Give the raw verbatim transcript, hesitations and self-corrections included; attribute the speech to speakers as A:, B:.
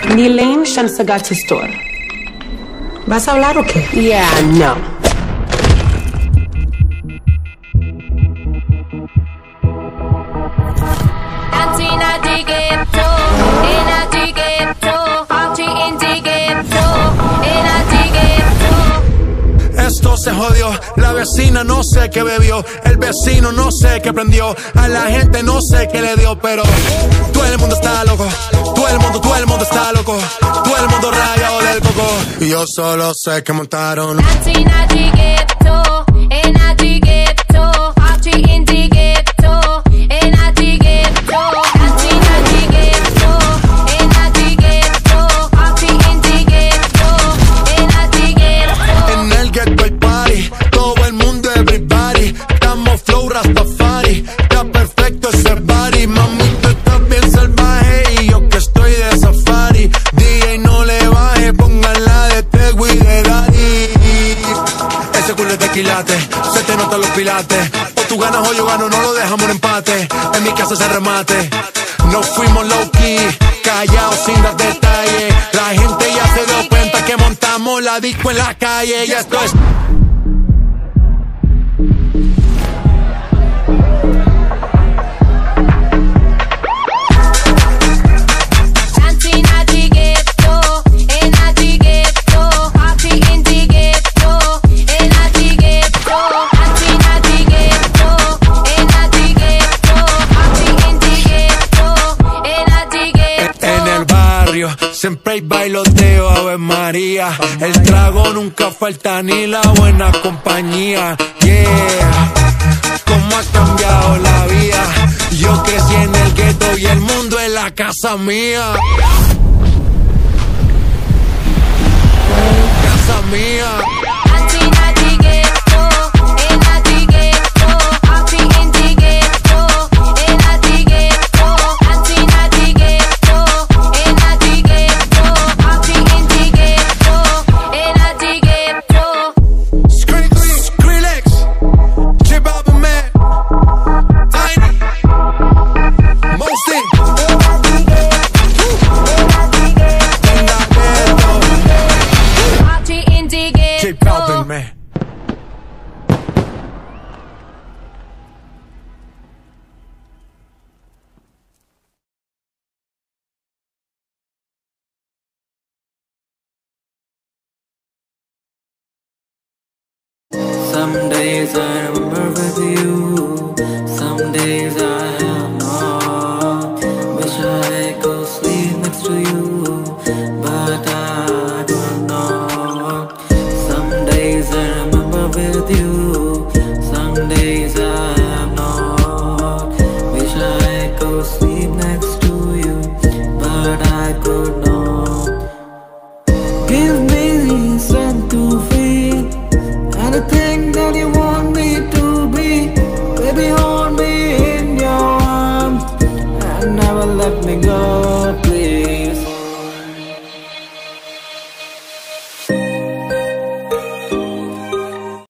A: Nilane Shamsagata Store.
B: ¿Vas a hablar o qué?
A: Yeah, no.
C: Esto se jodió, la vecina no sé qué bebió, el vecino no sé qué prendió, a la gente no sé qué le dio, pero todo el mundo está loco, todo el mundo, todo el mundo está loco, todo el mundo rayado del coco, y yo solo sé que montaron. Se te notan los pilates. O tú ganas o yo gano, no lo dejamos en empate. En mi casa se remate. No fuimos low key, callados sin dar detalles. La gente ya se dio cuenta que montamos la disco en la calle. Y esto es... Siempre hay bailoteo, Ave María. El trago nunca falta ni la buena compañía. Yeah, cómo ha cambiado la vida. Yo crecí en el gueto y el mundo es la casa mía. Casa mía.
D: Some days I remember with you, some days I have not. Wish I could sleep next to you, but I don't know. Some days I remember with you, some days I have not. Wish I could sleep next to you, but I could not. Give me strength to feel anything that you want me to be. Baby, hold me in your arms and never let me go.